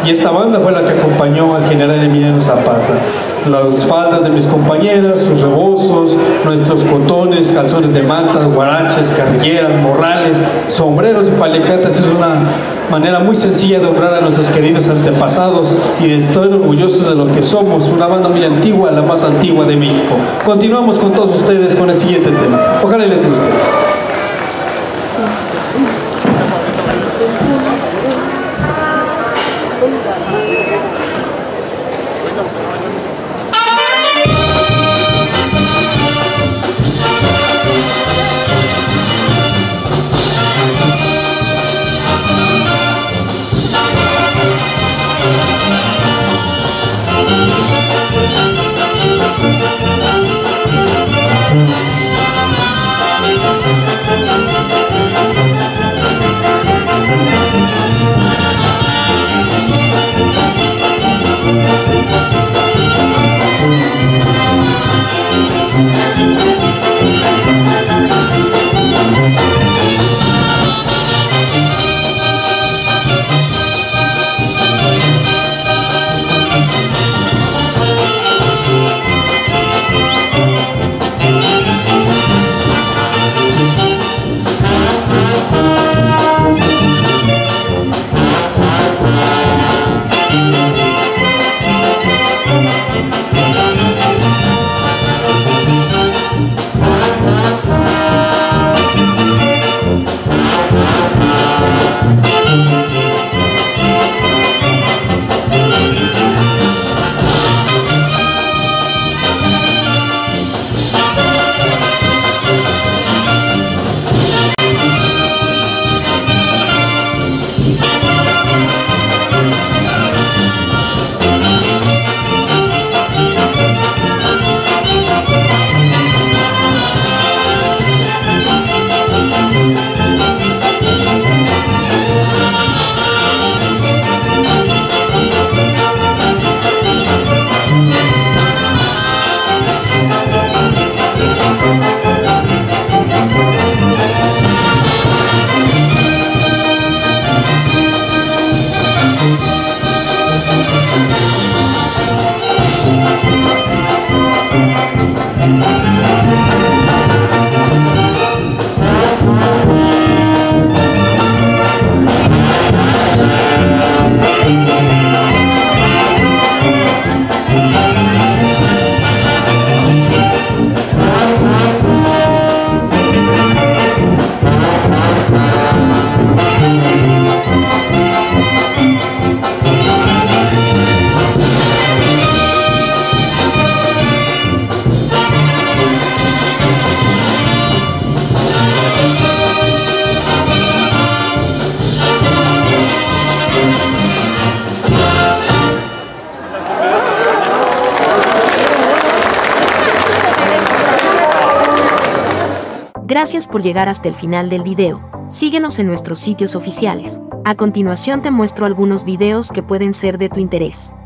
y esta banda fue la que acompañó al general Emiliano Zapata. Las faldas de mis compañeras, sus rebozos, nuestros cotones, calzones de mantas, guaraches, carrilleras, morrales, sombreros y paliacatas es una manera muy sencilla de honrar a nuestros queridos antepasados y de estar orgullosos de lo que somos, una banda muy antigua, la más antigua de México. Continuamos con todos ustedes con el siguiente tema. Ojalá les guste. Gracias por llegar hasta el final del video. Síguenos en nuestros sitios oficiales. A continuación te muestro algunos videos que pueden ser de tu interés.